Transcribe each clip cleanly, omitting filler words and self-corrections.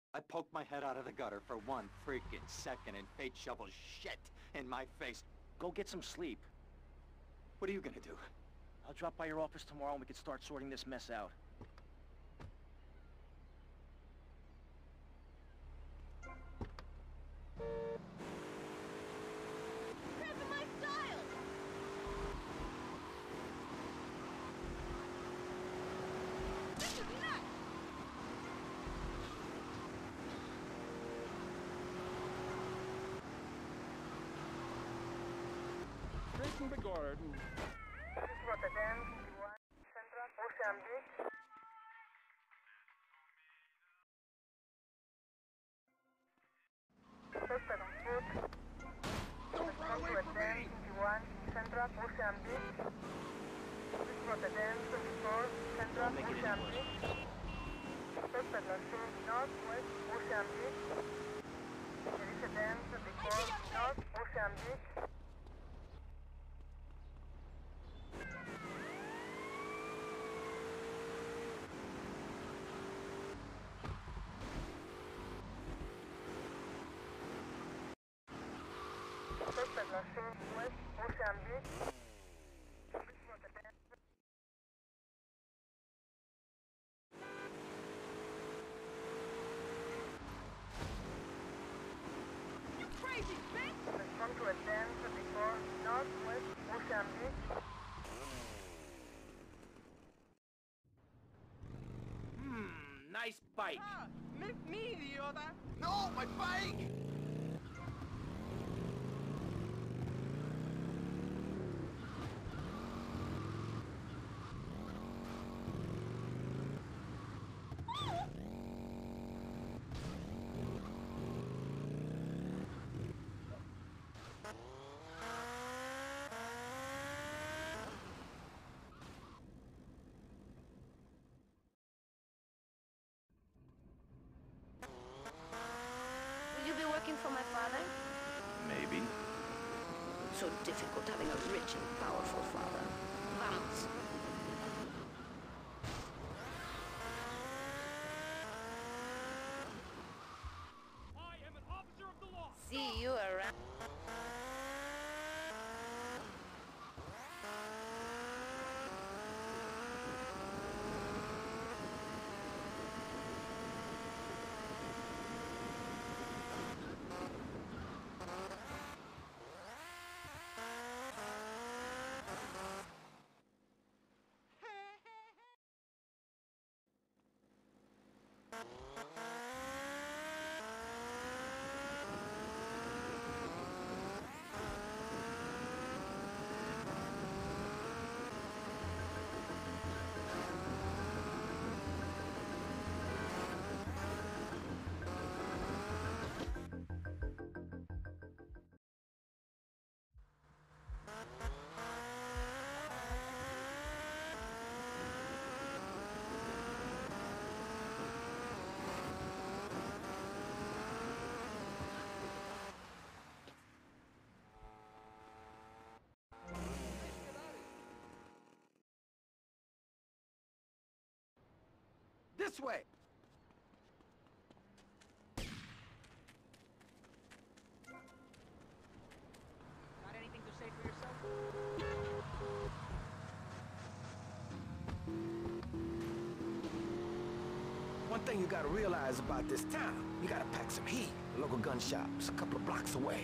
I poked my head out of the gutter for 1 freaking second and fate shovels shit in my face. Go get some sleep. What are you gonna do? I'll drop by your office tomorrow and we can start sorting this mess out. Cramping my style! This is nuts! Breaking the garden. Rotterdam, 51, Central, Ocean Beach. Suspect on foot. Don't run away from me! 51, Central, Ocean Beach. Rotterdam, 24, Central, Don't make it Ocean any worse. Beach. Suspect on foot, Northwest, Ocean Beach. Rotterdam, 24, North, Ocean Beach. Suspect on West, Ocean Beach. Rotterdam. You crazy bitch! Respond to a 1024 Northwest Ocean Beach. Nice bike. Ah, miss me, idiota! No, my bike! Will you be working for my father? Maybe. So difficult having a rich and powerful father. Vamos. I am an officer of the law! See you around. This way! Got anything to say for yourself? One thing you gotta realize about this town, you gotta pack some heat. The local gun shop is a couple of blocks away.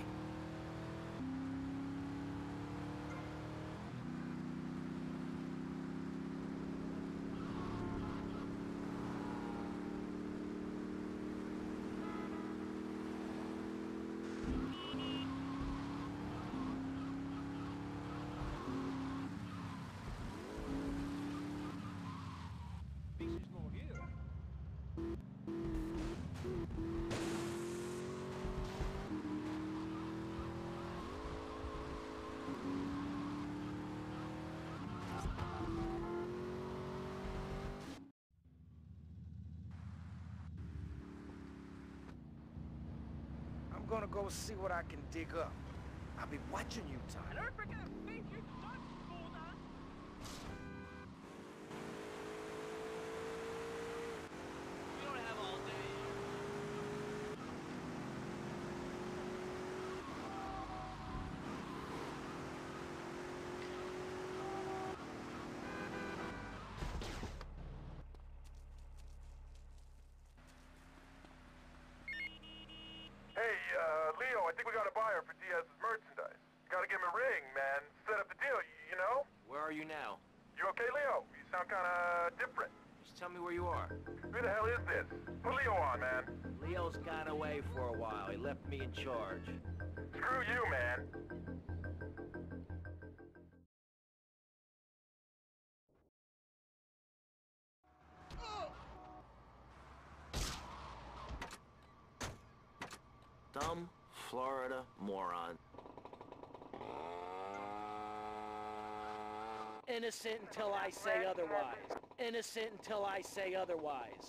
Pieces more here. I'm gonna go see what I can dig up. I'll be watching you, Tom. Don't forget to face your son, Buddha! We don't have all day. think we got a buyer for Diaz's merchandise. You gotta give him a ring, man. Set up the deal, you know? Where are you now? You okay, Leo? You sound kinda different. Just tell me where you are. Who the hell is this? Put Leo on, man. Leo's gone away for a while. He left me in charge. Screw you, man. Dumb Florida moron. Innocent until I say otherwise. Innocent until I say otherwise.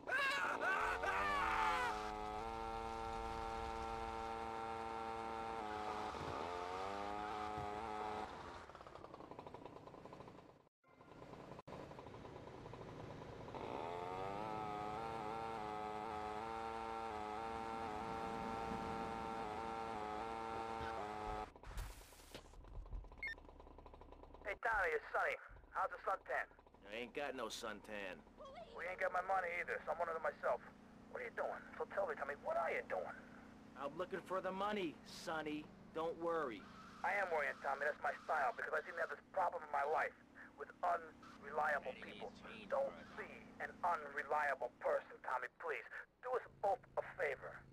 Hey, Tommy, it's Sonny. How's the suntan? I ain't got no suntan. We ain't got my money either, so I'm wondering to myself. What are you doing? So tell me, Tommy, what are you doing? I'm looking for the money, Sonny. Don't worry. I am worrying, Tommy. That's my style, because I seem to have this problem in my life with unreliable people. Don't be an unreliable person, Tommy, please. Do us both a favor.